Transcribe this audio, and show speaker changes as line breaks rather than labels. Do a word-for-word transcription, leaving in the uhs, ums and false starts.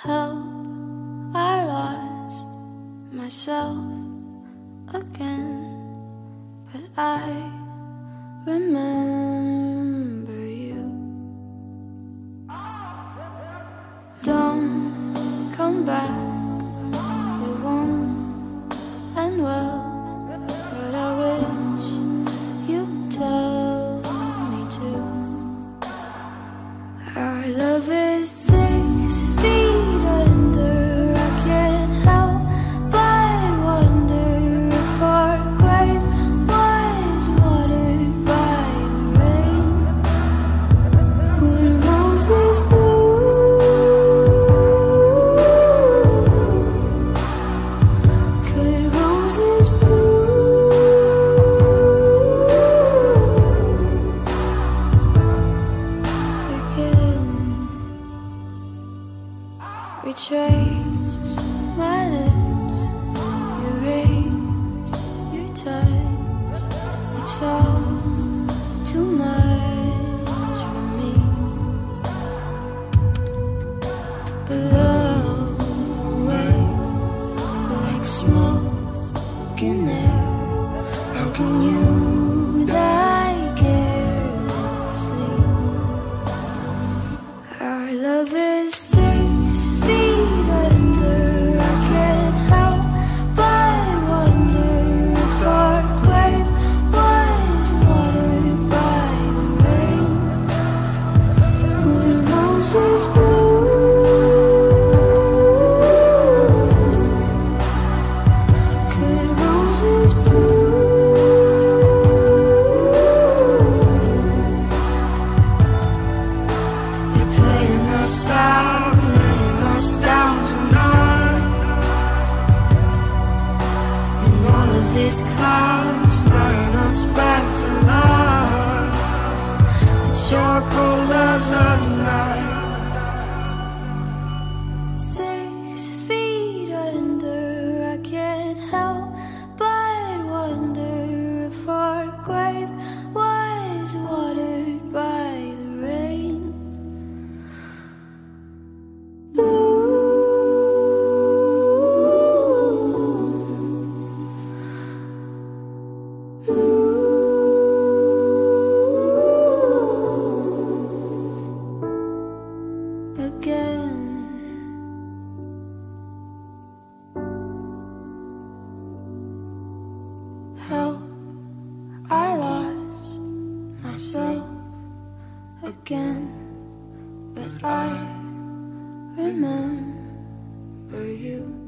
Help, I lost myself again, but I remember you. Don't come back, it won't end well, but I wish you'd tell me to. Our love is six feet under, I can't help but wonder if our grave was watered by the rain. Would roses bloom? Could roses bloom again? Retrace my lips, erase your touch. It's all too much for me. Blow away like smoke in air. How can you die carelessly? Our love is six feet under, I can't help but wonder if our grave was watered by the rain. Would roses bloom? Could roses bloom? They're playing us out, laying us down tonight, and all of these clouds bringing us back to life. It's sure cold as a night. Six feet under, I can't help but wonder if our grave was watered by the rain. Again, help, I lost myself again, but I remember you.